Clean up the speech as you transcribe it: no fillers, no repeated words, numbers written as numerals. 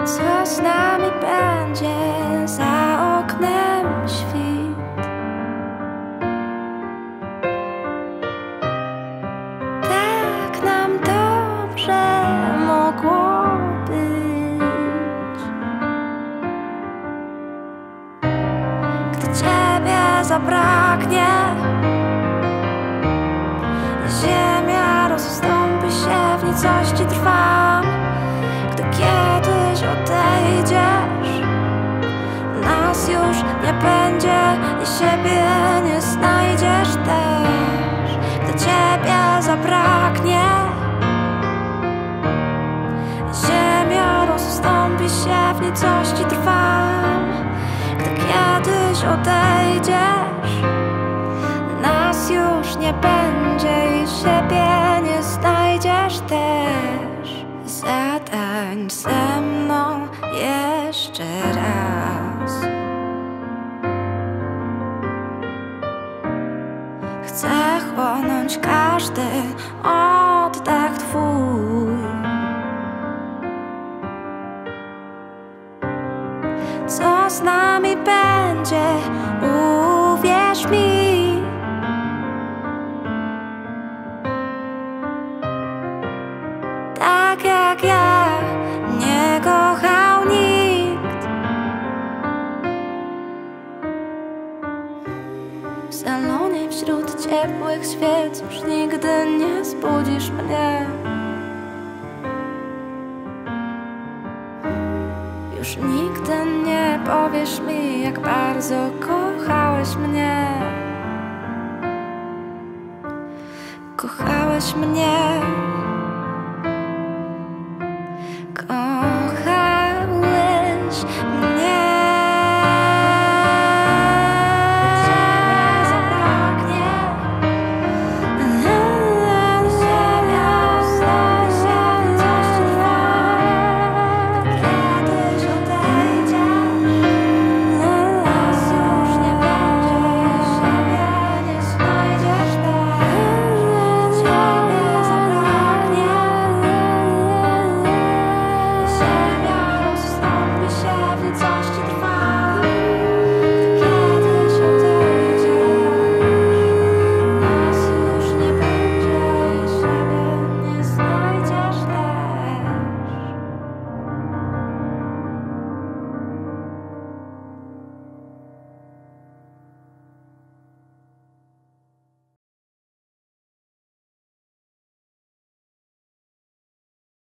Co z nami będzie za oknem świt? Tak nam dobrze mogło być, gdy Ciebie zabraknie. Ziemia rozstąpi się, w nicości trwam. Gdy kiedyś odejdziesz, nas już nie będzie i siebie nie znajdziesz też. Gdy Ciebie zabraknie, ziemia rozstąpi się, w nicości trwam. Gdy kiedyś odejdziesz, nas już nie będzie i siebie nie znajdziesz też. Zatańcz ze mną jeszcze raz. Chcę chłonąć każdy oddech Twój. Co z nami będzie, uwierz mi. Tak jak ja nie kochał nikt. W salonie wśród ciepłych świec już nigdy nie zbudzisz mnie. Już nigdy nie powiesz mi, jak bardzo kochałeś mnie. Kochałeś mnie.